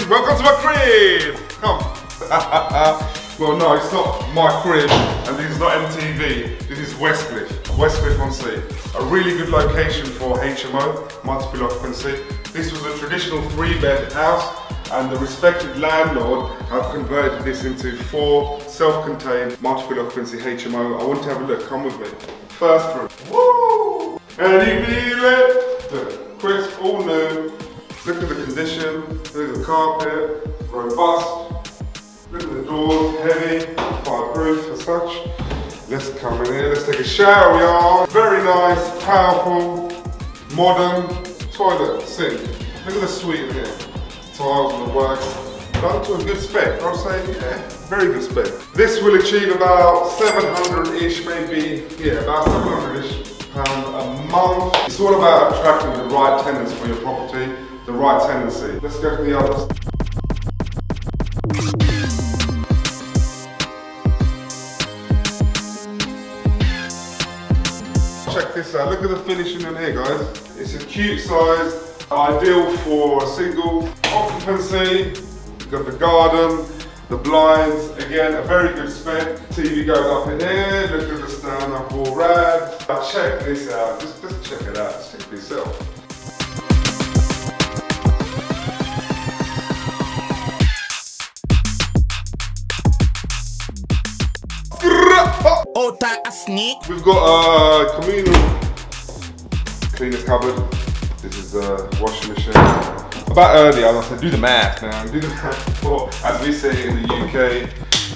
welcome to my crib! Come. Well, no, it's not my crib, and this is not MTV. This is Westcliff-on-Sea. A really good location for HMO, multiple occupancy. This was a traditional 3-bed house, and the respected landlord have converted this into 4 self-contained multiple occupancy HMO. I want to have a look, come with me. First room. Woo! And you feel it? Look, crisp, all new. Look at the condition. There's the carpet, robust. Look at the doors, heavy, fireproof as such. Let's come in here, let's take a shower, y'all. Very nice, powerful, modern toilet, sink. Look at the suite in here. Tiles and the works. Done to a good spec, I'll say, yeah, very good spec. This will achieve about 700-ish, maybe, yeah, about 700-ish pound a month. It's all about attracting the right tenants for your property, the right tenancy. Let's go to the others. Check this out, look at the finishing in here, guys. It's a cute size, ideal for a single occupancy. You've got the garden, the blinds, again, a very good spec. TV goes up in here, look at the stand-up wall rad. Check this out, just check it out, check it for yourself. We've got a communal cleaner cupboard. This is the washing machine. About earlier, I said, do the math, man. Do the math for, as we say in the UK.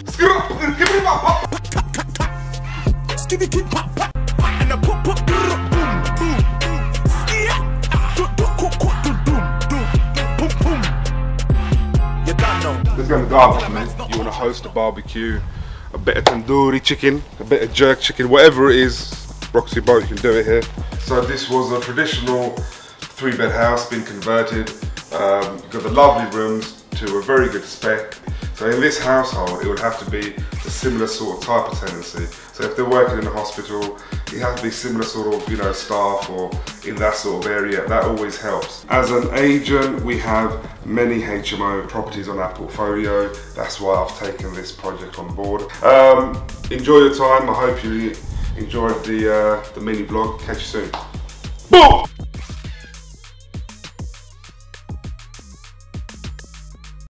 Let's go to the garden, man. You want to host a barbecue, a bit of tandoori chicken, a bit of jerk chicken, whatever it is, Roxy Boat, you can do it here. So this was a traditional 3-bed house, been converted. You've got the lovely rooms to a very good spec. So in this household, it would have to be a similar sort of type of tenancy. So if they're working in a hospital, it has to be similar sort of, you know, staff or in that sort of area. That always helps. As an agent, we have many HMO properties on our portfolio. That's why I've taken this project on board. Enjoy your time. I hope you enjoyed the mini vlog. Catch you soon. Boom!